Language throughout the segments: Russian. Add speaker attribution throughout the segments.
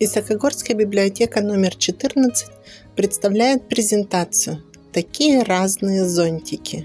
Speaker 1: Высокогорская библиотека номер 14 представляет презентацию «Такие разные зонтики».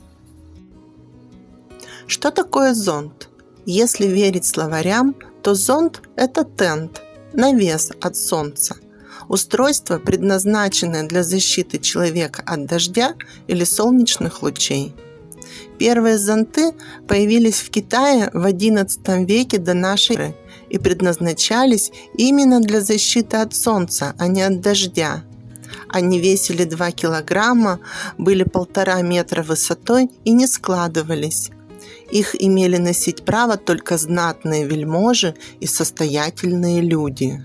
Speaker 1: Что такое зонт? Если верить словарям, то зонт – это тент, навес от солнца, устройство, предназначенное для защиты человека от дождя или солнечных лучей. Первые зонты появились в Китае в XI веке до нашей эры и предназначались именно для защиты от солнца, а не от дождя. Они весили 2 килограмма, были 1,5 метра высотой и не складывались. Их имели носить право только знатные вельможи и состоятельные люди.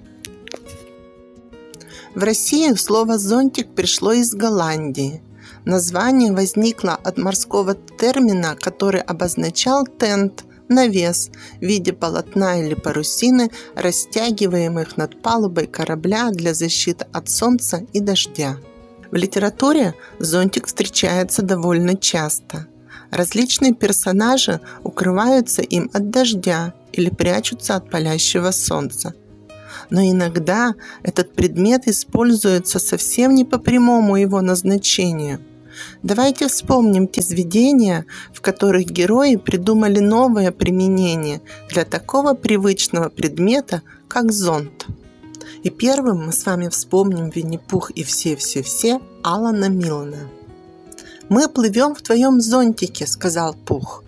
Speaker 1: В Россию слово «зонтик» пришло из Голландии. Название возникло от морского термина, который обозначал тент, навес в виде полотна или парусины, растягиваемых над палубой корабля для защиты от солнца и дождя. В литературе зонтик встречается довольно часто. Различные персонажи укрываются им от дождя или прячутся от палящего солнца. Но иногда этот предмет используется совсем не по прямому его назначению. Давайте вспомним те произведения, в которых герои придумали новое применение для такого привычного предмета, как зонт. И первым мы с вами вспомним «Винни-Пух и все-все-все» Алана Милна. «Мы плывем в твоем зонтике», — сказал Пух.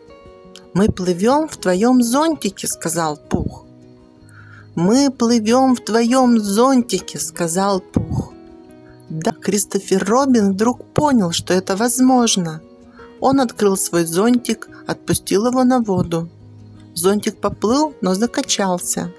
Speaker 1: «Мы плывем в твоем зонтике», — сказал Пух. «Мы плывем в твоем зонтике», — сказал Пух. Да, Кристофер Робин вдруг понял, что это возможно. Он открыл свой зонтик, отпустил его на воду. Зонтик поплыл, но закачался.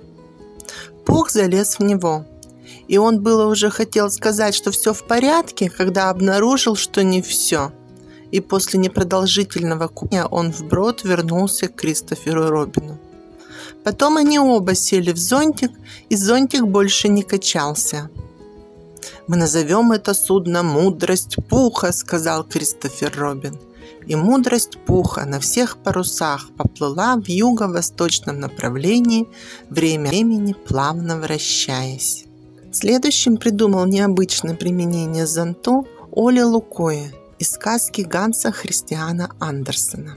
Speaker 1: Пух залез в него. И он было уже хотел сказать, что все в порядке, когда обнаружил, что не все. И после непродолжительного купания он вброд вернулся к Кристоферу Робину. Потом они оба сели в зонтик, и зонтик больше не качался. «Мы назовем это судно «Мудрость Пуха», — сказал Кристофер Робин. И мудрость Пуха на всех парусах поплыла в юго-восточном направлении, время времени плавно вращаясь. Следующим придумал необычное применение зонту Оле Лукойе из сказки Ганса Христиана Андерсена.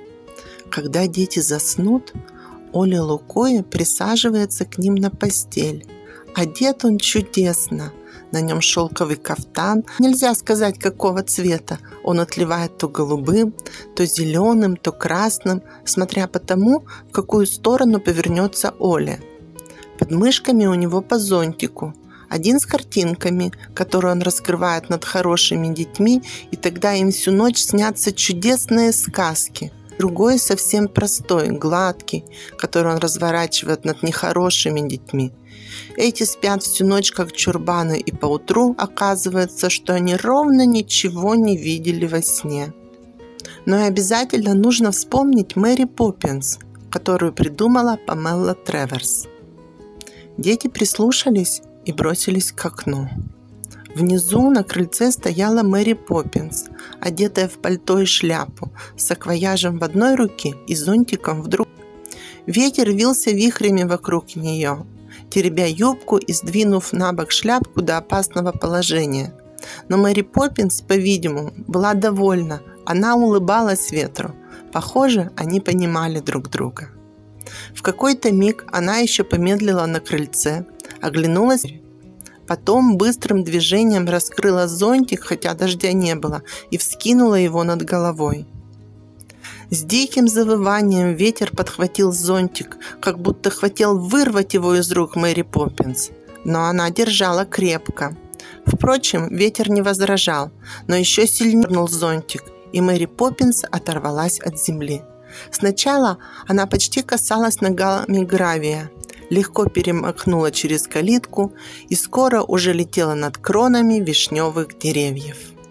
Speaker 1: Когда дети заснут, Оле Лукойе присаживается к ним на постель. Одет он чудесно. На нем шелковый кафтан, нельзя сказать какого цвета. Он отливает то голубым, то зеленым, то красным, смотря по тому, в какую сторону повернется Оля. Под мышками у него по зонтику. Один с картинками, которые он раскрывает над хорошими детьми, и тогда им всю ночь снятся чудесные сказки. Другой совсем простой, гладкий, который он разворачивает над нехорошими детьми. Эти спят всю ночь, как чурбаны, и поутру оказывается, что они ровно ничего не видели во сне. Но и обязательно нужно вспомнить Мэри Поппинс, которую придумала Памела Треверс. Дети прислушались и бросились к окну. Внизу на крыльце стояла Мэри Поппинс, одетая в пальто и шляпу, с саквояжем в одной руке и зонтиком в другой. Ветер вился вихрями вокруг нее, теребя юбку и сдвинув на бок шляпку до опасного положения. Но Мэри Поппинс, по-видимому, была довольна. Она улыбалась ветру. Похоже, они понимали друг друга. В какой-то миг она еще помедлила на крыльце, оглянулась, потом быстрым движением раскрыла зонтик, хотя дождя не было, и вскинула его над головой. С диким завыванием ветер подхватил зонтик, как будто хотел вырвать его из рук Мэри Поппинс, но она держала крепко. Впрочем, ветер не возражал, но еще сильнее дернул зонтик, и Мэри Поппинс оторвалась от земли. Сначала она почти касалась ногами гравия, легко перемахнула через калитку и скоро уже летела над кронами вишневых деревьев.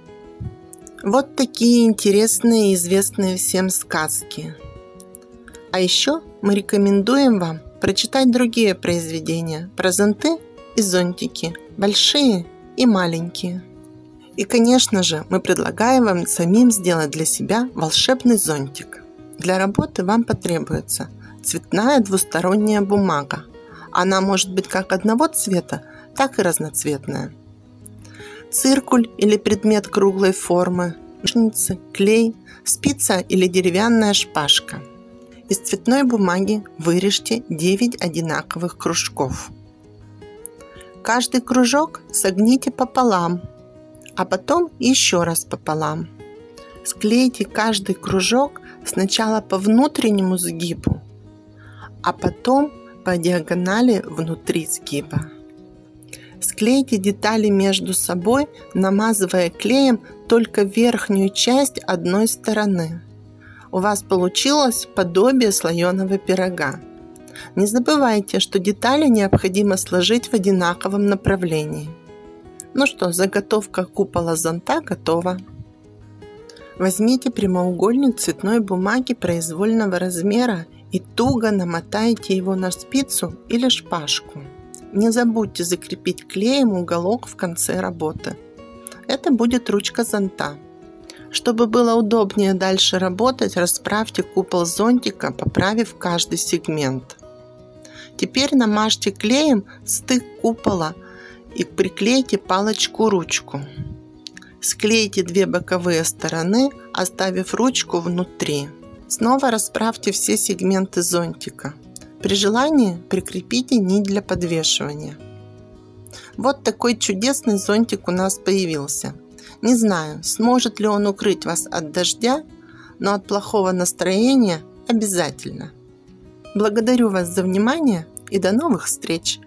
Speaker 1: Вот такие интересные и известные всем сказки. А еще мы рекомендуем вам прочитать другие произведения про зонты и зонтики, большие и маленькие. И, конечно же, мы предлагаем вам самим сделать для себя волшебный зонтик. Для работы вам потребуется цветная двусторонняя бумага, Она может быть как одного цвета, так и разноцветная. Циркуль или предмет круглой формы, ножницы, клей, спица или деревянная шпажка. Из цветной бумаги вырежьте 9 одинаковых кружков. Каждый кружок согните пополам, а потом еще раз пополам. Склейте каждый кружок сначала по внутреннему сгибу, а потом по диагонали внутри сгиба. Склейте детали между собой, намазывая клеем только верхнюю часть одной стороны. У вас получилось подобие слоеного пирога. Не забывайте, что детали необходимо сложить в одинаковом направлении. Ну что, заготовка купола зонта готова. Возьмите прямоугольник цветной бумаги произвольного размера и туго намотайте его на спицу или шпажку. Не забудьте закрепить клеем уголок в конце работы. Это будет ручка зонта. Чтобы было удобнее дальше работать, расправьте купол зонтика, поправив каждый сегмент. Теперь намажьте клеем стык купола и приклейте палочку-ручку. Склейте 2 боковые стороны, оставив ручку внутри. Снова расправьте все сегменты зонтика. При желании прикрепите нить для подвешивания. Вот такой чудесный зонтик у нас появился. Не знаю, сможет ли он укрыть вас от дождя, но от плохого настроения обязательно. Благодарю вас за внимание и до новых встреч!